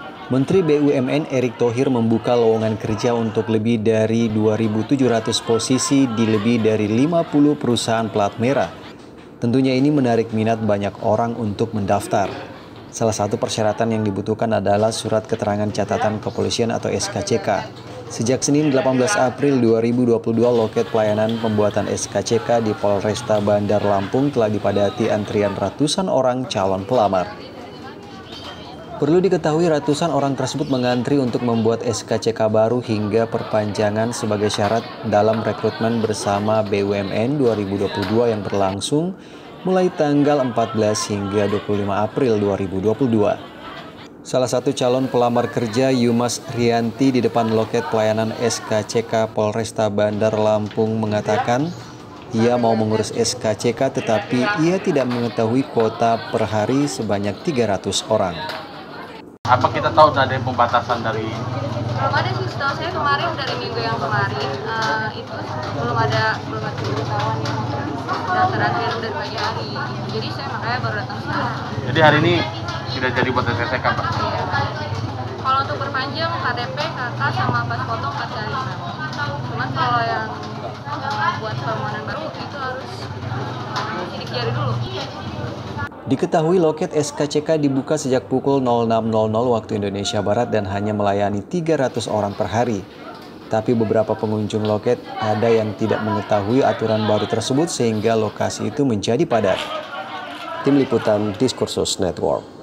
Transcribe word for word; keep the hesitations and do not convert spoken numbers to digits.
Menteri B U M N Erick Thohir membuka lowongan kerja untuk lebih dari dua ribu tujuh ratus posisi di lebih dari lima puluh perusahaan plat merah. Tentunya ini menarik minat banyak orang untuk mendaftar. Salah satu persyaratan yang dibutuhkan adalah surat keterangan catatan kepolisian atau S K C K. Sejak Senin delapan belas April dua ribu dua puluh dua, loket pelayanan pembuatan S K C K di Polresta Bandar Lampung telah dipadati antrian ratusan orang calon pelamar. Perlu diketahui ratusan orang tersebut mengantri untuk membuat S K C K baru hingga perpanjangan sebagai syarat dalam rekrutmen bersama B U M N dua ribu dua puluh dua yang berlangsung mulai tanggal empat belas hingga dua puluh lima April dua ribu dua puluh dua. Salah satu calon pelamar kerja, Yumas Rianti, di depan loket pelayanan S K C K Polresta Bandar Lampung mengatakan ia mau mengurus S K C K tetapi ia tidak mengetahui kuota per hari sebanyak tiga ratus orang. Apa kita tahu ada pembatasan dari? Belum ada sih, setahu saya kemarin dari minggu yang kemarin uh, itu belum ada belum ada pemberitahuan yang daftar antrian dari pagi hari. Jadi saya makanya baru datang sekarang. Jadi hari ini tidak jadi buat S K C K, Pak? Iya. Kalau untuk perpanjang K T P, K K sama pas foto empat kali. Cuman kalau yang buat permohonan baru itu harus sidik jari dulu. Diketahui loket S K C K dibuka sejak pukul nol enam nol nol waktu Indonesia Barat dan hanya melayani tiga ratus orang per hari. Tapi beberapa pengunjung loket ada yang tidak mengetahui aturan baru tersebut sehingga lokasi itu menjadi padat. Tim Liputan Diskursus Network.